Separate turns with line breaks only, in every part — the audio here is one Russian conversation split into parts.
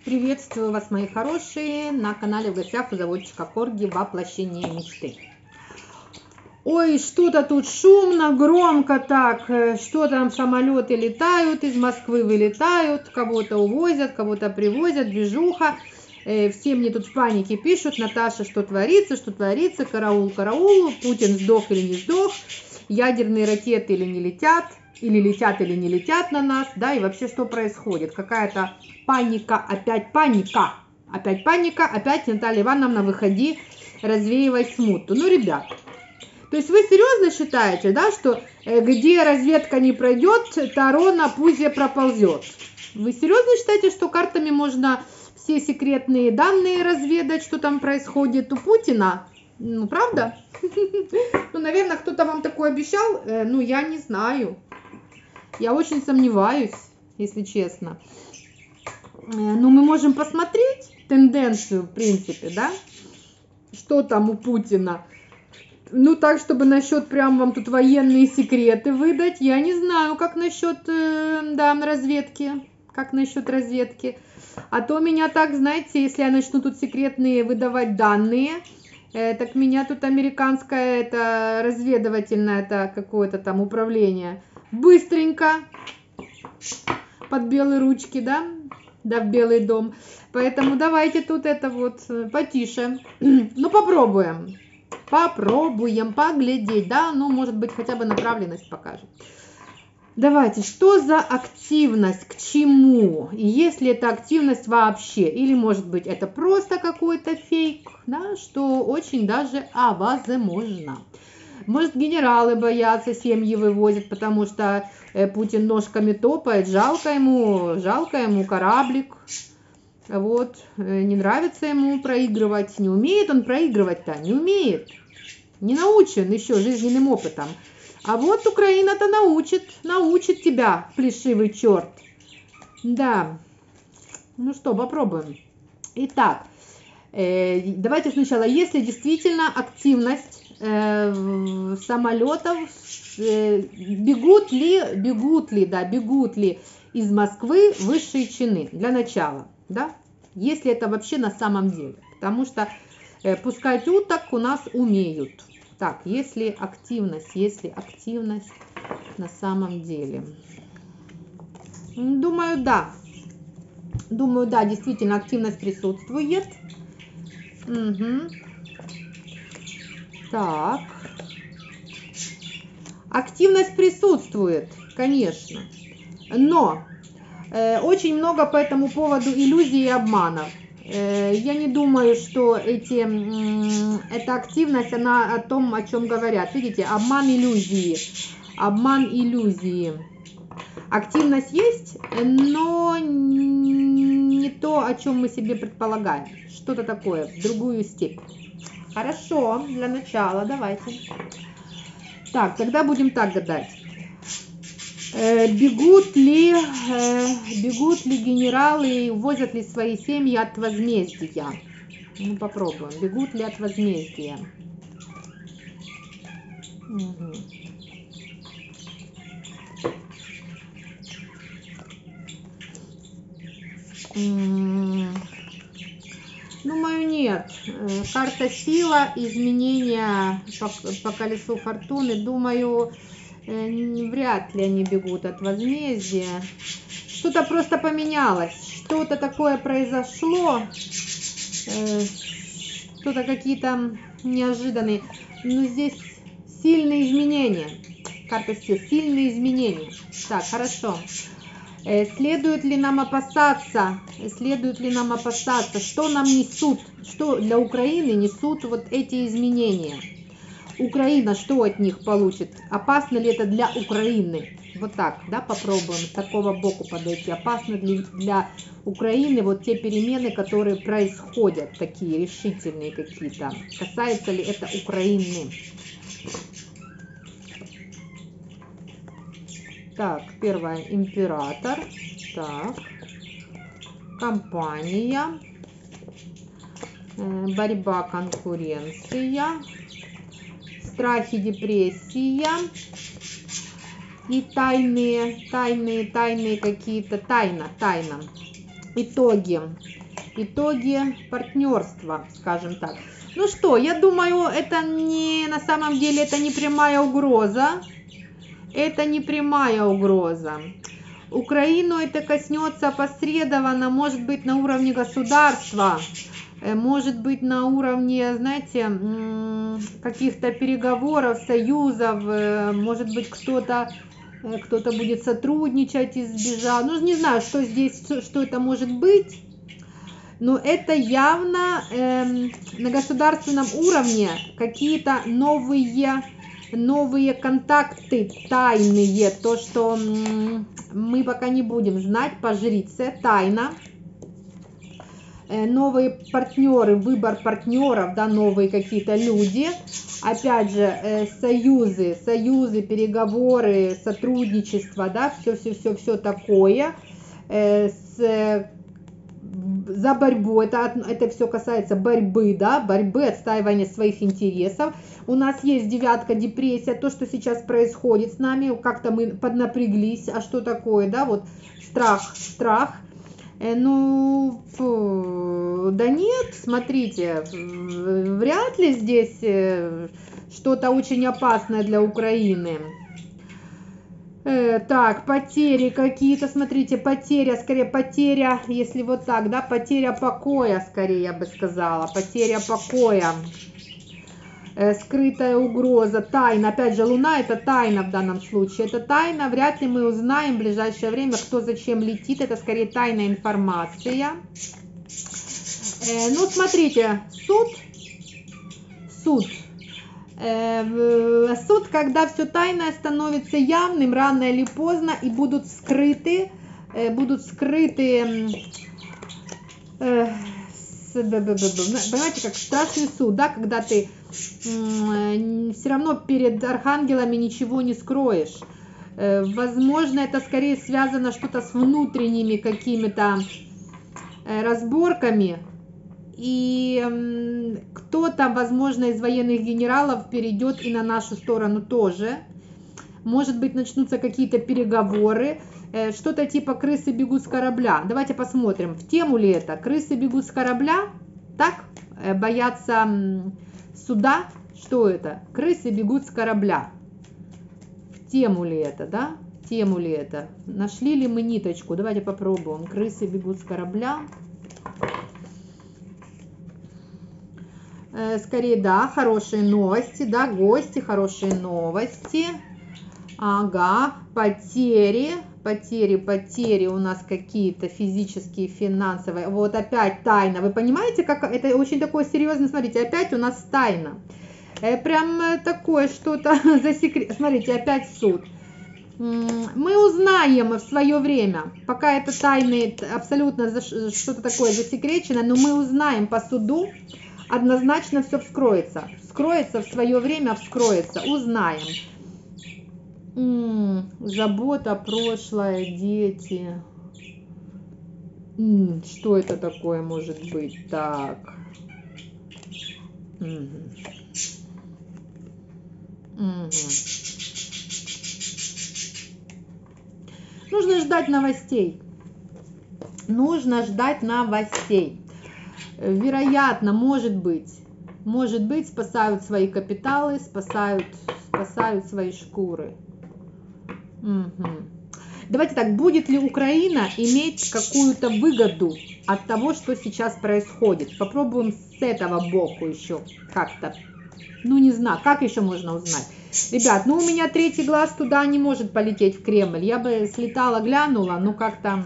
Приветствую вас, мои хорошие, на канале в гостях у заводчика Корги «Воплощение мечты». Ой, что-то тут шумно, громко так, что там самолеты летают, из Москвы вылетают, кого-то увозят, кого-то привозят, движуха. Все мне тут в панике пишут: Наташа, что творится, караул, караул, Путин сдох или не сдох, ядерные ракеты или не летят, или не летят на нас, да, и вообще что происходит, какая-то паника, опять Наталья Ивановна, выходи, развеивай смуту. Ну, ребят, то есть вы серьезно считаете, да, что где разведка не пройдет, Таро на пузе проползет? Вы серьезно считаете, что картами можно все секретные данные разведать, что там происходит у Путина? Ну, правда? Ну, наверное, кто-то вам такое обещал, ну, я не знаю. Я очень сомневаюсь, если честно. Но мы можем посмотреть тенденцию, в принципе, да, что там у Путина. Ну, так, чтобы насчет прям вам тут военные секреты выдать, я не знаю, как насчет, да, разведки. Как насчет разведки. А то меня так, знаете, если я начну тут секретные выдавать данные, так меня тут американское, это разведывательное, это какое-то там управление, быстренько под белые ручки, да, в Белый дом. Поэтому давайте тут это вот потише. Ну, попробуем поглядеть, да, ну, может быть, хотя бы направленность покажет. Давайте, что за активность, к чему, и есть ли это активность вообще, или, может быть, это просто какой-то фейк, да, что очень даже возможно. Может, генералы боятся, семьи вывозят, потому что Путин ножками топает, жалко ему кораблик, вот, не нравится ему проигрывать, не умеет он проигрывать-то, не умеет, не научен еще жизненным опытом. А вот Украина-то научит тебя, плешивый черт. Да, ну что, попробуем. Итак, давайте сначала, если действительно активность самолетов, бегут ли из Москвы высшие чины для начала, да, если это вообще на самом деле, потому что пускать уток у нас умеют. Так, если активность на самом деле. Думаю, да, действительно активность присутствует. Угу. Так, активность присутствует, конечно, но очень много по этому поводу иллюзий и обманов. Я не думаю, что эта активность, она о том, о чем говорят. Видите, обман иллюзии. Активность есть, но не то, о чем мы себе предполагаем. Что-то такое, в другую степень. Хорошо, для начала давайте. Так, тогда будем так гадать. Бегут ли генералы, увозят ли свои семьи от возмездия? Ну, попробуем. Бегут ли от возмездия? Угу. Думаю, нет. Карта сила, изменения по колесу фортуны. Думаю, вряд ли они бегут от возмездия. Что-то просто поменялось, что-то такое произошло, что-то какие-то неожиданные. Но здесь сильные изменения. Карта сил, сильные изменения. Так, хорошо. Следует ли нам опасаться, что нам несут, что для Украины несут вот эти изменения? Украина что от них получит? Опасно ли это для Украины? Вот так, да, попробуем с такого боку подойти. Опасно ли для Украины вот те перемены, которые происходят, такие решительные какие-то? Касается ли это Украины? Так, первое, император. Так, компания. Борьба, конкуренция. Страхи, депрессия и тайные какие-то, тайна. итоги партнерства, скажем так. Ну что, я думаю, это не, на самом деле, это не прямая угроза. Это не прямая угроза. Украину это коснется опосредованно, может быть, на уровне государства, может быть, на уровне, знаете, каких-то переговоров, союзов, может быть, кто-то будет сотрудничать и сбежал. Ну, не знаю, что здесь, что это может быть, но это явно на государственном уровне какие-то новые контакты тайные, то, что мы пока не будем знать по жрице, тайна. Новые партнеры, выбор партнеров, да, новые какие-то люди. Опять же, союзы, переговоры, сотрудничество, да, все такое. За борьбу, это все касается борьбы, да, борьбы, отстаивания своих интересов. У нас есть девятка, депрессия, то, что сейчас происходит с нами, как-то мы поднапряглись, а что такое, да, вот страх. Ну, да нет, смотрите, вряд ли здесь что-то очень опасное для Украины. Так, потери какие-то, смотрите, потеря, если вот так, да, потеря покоя, скорее, я бы сказала, потеря покоя, скрытая угроза, тайна, опять же, Луна это тайна в данном случае, это тайна, вряд ли мы узнаем в ближайшее время, кто зачем летит, это скорее тайная информация. Ну, смотрите, суд, когда все тайное становится явным, рано или поздно, и будут скрыты, понимаете, как страшный суд, да, когда ты все равно перед архангелами ничего не скроешь. Возможно, это скорее связано что-то с внутренними какими-то разборками. И кто-то, возможно, из военных генералов перейдет и на нашу сторону тоже. Может быть, начнутся какие-то переговоры. Что-то типа крысы бегут с корабля. Давайте посмотрим, в тему ли это. Крысы бегут с корабля? Так? Боятся суда? Что это? Крысы бегут с корабля. В тему ли это, да? В тему ли это? Нашли ли мы ниточку? Давайте попробуем. Крысы бегут с корабля. Скорее, да, хорошие новости, да, гости, хорошие новости. Ага, потери у нас какие-то физические, финансовые. Вот опять тайна. Вы понимаете, как это очень такое серьезное? Смотрите, опять у нас тайна. Прям такое что-то засекречено. Смотрите, опять суд. Мы узнаем в свое время, пока это тайны абсолютно что-то такое засекречено, но мы узнаем по суду. Однозначно все вскроется. Вскроется в свое время, вскроется. Узнаем. Забота, прошлое, дети. Что это такое может быть? Так. Нужно ждать новостей. Нужно ждать новостей. Вероятно, может быть, спасают свои капиталы, спасают свои шкуры. Давайте так, будет ли Украина иметь какую-то выгоду от того, что сейчас происходит? Попробуем с этого боку еще как-то. Ну, не знаю, как еще можно узнать? Ребят, ну у меня третий глаз туда не может полететь, в Кремль. Я бы слетала, глянула, но как-то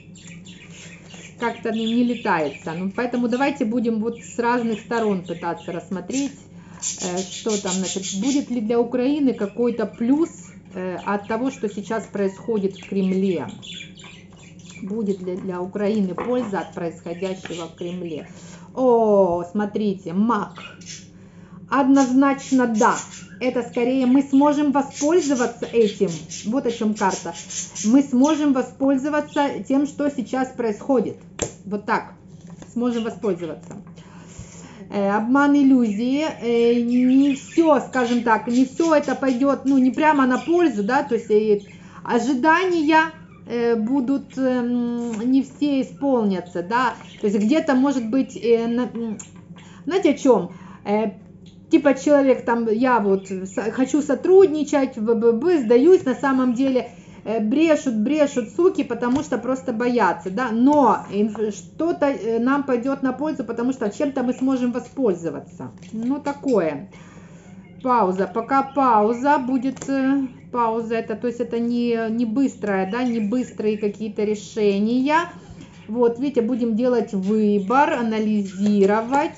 не летается. Ну, поэтому давайте будем вот с разных сторон пытаться рассмотреть, что там, значит, будет ли для Украины какой-то плюс от того, что сейчас происходит в Кремле. Будет ли для Украины польза от происходящего в Кремле? О, смотрите, маг. Однозначно да. Это скорее мы сможем воспользоваться этим. Вот о чем карта. Мы сможем воспользоваться тем, что сейчас происходит. Вот так. Сможем воспользоваться. Обман, иллюзии. Не все, скажем так, не все это пойдет, ну, не прямо на пользу, да, то есть ожидания будут, не все исполнятся, да, то есть где-то может быть, знаете о чем? Типа человек там, я вот хочу сотрудничать, сдаюсь, на самом деле брешут суки, потому что просто боятся, да, но что-то нам пойдет на пользу, потому что чем-то мы сможем воспользоваться. Ну, такое. Пауза, пока пауза будет, пауза это, то есть это не быстрая, да, не быстрые какие-то решения. Вот, видите, будем делать выбор, анализировать.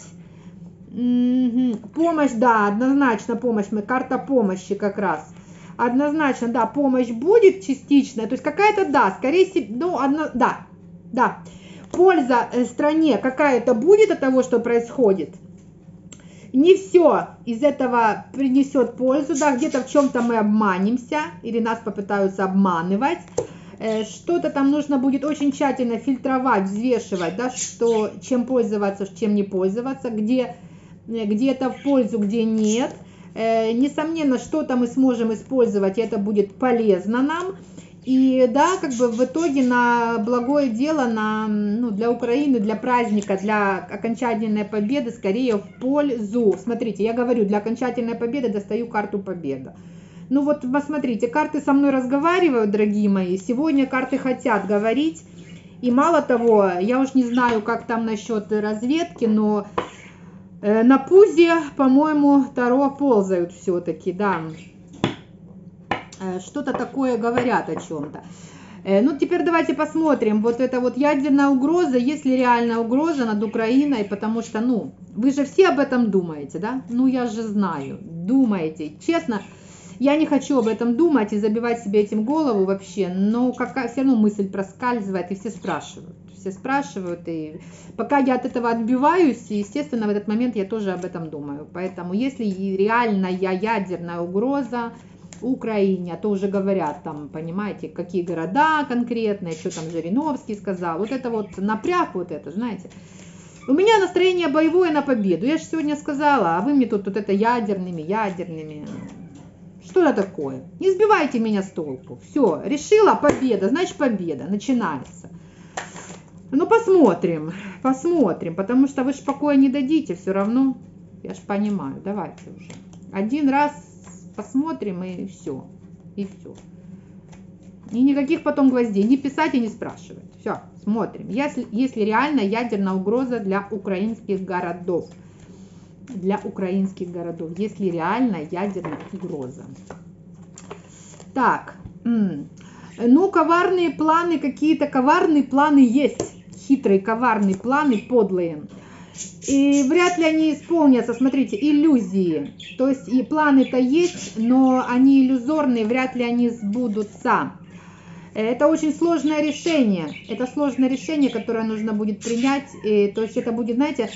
Помощь, да, однозначно помощь, карта помощи как раз. Однозначно, да, помощь будет частичная, то есть какая-то, да, скорее всего, ну, да. Польза стране какая-то будет от того, что происходит. Не все из этого принесет пользу, да, где-то в чем-то мы обманемся, или нас попытаются обманывать. Что-то там нужно будет очень тщательно фильтровать, взвешивать, да, что, чем пользоваться, чем не пользоваться, где-то в пользу, где нет. Несомненно, что-то мы сможем использовать, и это будет полезно нам. И да, как бы в итоге на благое дело, для Украины, для праздника, для окончательной победы, скорее в пользу. Смотрите, я говорю, для окончательной победы достаю карту победа. Ну вот, посмотрите, карты со мной разговаривают, дорогие мои. Сегодня карты хотят говорить. И мало того, я уж не знаю, как там насчет разведки, но на пузе, по-моему, Таро ползают все-таки, да. Что-то такое говорят о чем-то. Ну, теперь давайте посмотрим. Вот это вот ядерная угроза, есть ли реальная угроза над Украиной, потому что, ну, вы же все об этом думаете, да? Ну, я же знаю, думаете. Честно, я не хочу об этом думать и забивать себе этим голову вообще, но все равно мысль проскальзывает, и все спрашивают. Все спрашивают, и пока я от этого отбиваюсь, естественно, в этот момент я тоже об этом думаю. Поэтому, если реальная ядерная угроза Украине, а то уже говорят там, понимаете, какие города конкретные, что там Жириновский сказал, вот это вот напряг, вот это, знаете. У меня настроение боевое на победу, я же сегодня сказала, а вы мне тут вот это ядерными. Что это такое? Не сбивайте меня с толку. Все, решила, победа, значит победа, начинается. Ну, посмотрим, потому что вы же покоя не дадите все равно. Я же понимаю, давайте уже. Один раз посмотрим, и все. И все. И никаких потом гвоздей не писать и не спрашивать. Все, смотрим. Если реально ядерная угроза для украинских городов. Если реально ядерная угроза. Так. Ну, коварные планы, какие-то коварные планы есть. Хитрые, коварные планы, подлые. И вряд ли они исполнятся, смотрите, иллюзии. То есть и планы-то есть, но они иллюзорные, вряд ли они сбудутся. Это очень сложное решение. Это сложное решение, которое нужно будет принять. То есть это будет, знаете,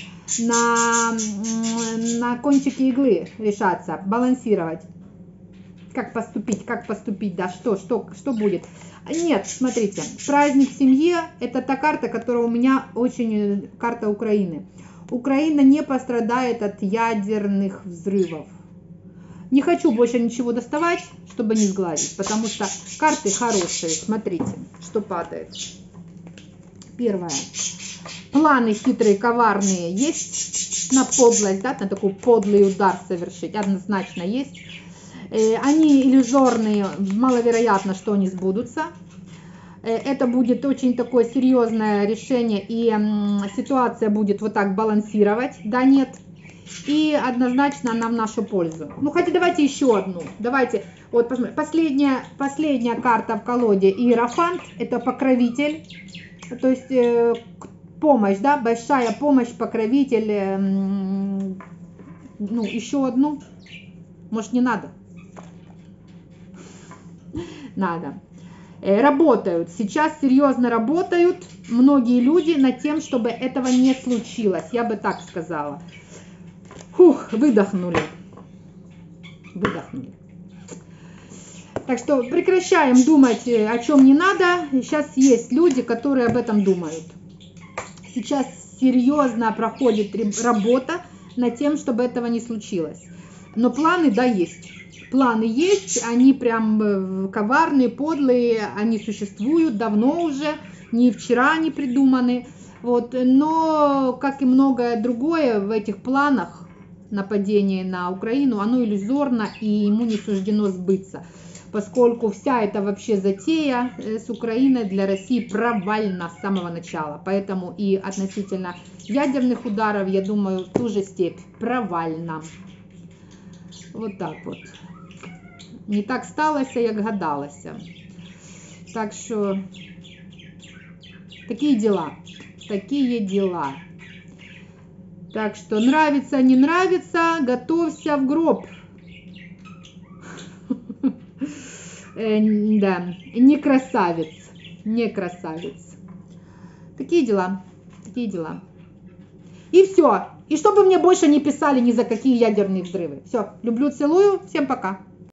на кончике иглы решаться, балансировать. Как поступить, да, что будет. Нет, смотрите, праздник в семье, это та карта, которая у меня очень, карта Украины. Украина не пострадает от ядерных взрывов. Не хочу больше ничего доставать, чтобы не сгладить, потому что карты хорошие. Смотрите, что падает. Первое. Планы хитрые, коварные есть на подлость, да, на такой подлый удар совершить, однозначно есть. Они иллюзорные, маловероятно, что они сбудутся. Это будет очень такое серьезное решение, и ситуация будет вот так балансировать, да, нет. И однозначно она в нашу пользу. Ну, хотя давайте еще одну. Давайте, вот посмотрим. Последняя карта в колоде Иерофант, это покровитель, то есть помощь, да, большая помощь, покровитель. Ну, еще одну. Может, не надо? Надо. Работают, сейчас серьезно работают многие люди над тем, чтобы этого не случилось, я бы так сказала. Фух, выдохнули. Так что прекращаем думать, о чем не надо. Сейчас есть люди, которые об этом думают. Сейчас серьезно проходит работа над тем, чтобы этого не случилось. Но планы, да, есть. Планы есть, они прям коварные, подлые, они существуют давно уже, не вчера они придуманы. Вот. Но, как и многое другое в этих планах нападения на Украину, оно иллюзорно и ему не суждено сбыться. Поскольку вся эта вообще затея с Украиной для России провальна с самого начала. Поэтому и относительно ядерных ударов, я думаю, в ту же степь провальна. Вот так вот. Не так сталося, як гадалося. Так что такие дела. Такие дела. Так что нравится, не нравится, готовься в гроб. Да, не красавец, не красавец. Такие дела, такие дела. И все. И чтобы мне больше не писали ни за какие ядерные взрывы. Все, люблю, целую, всем пока.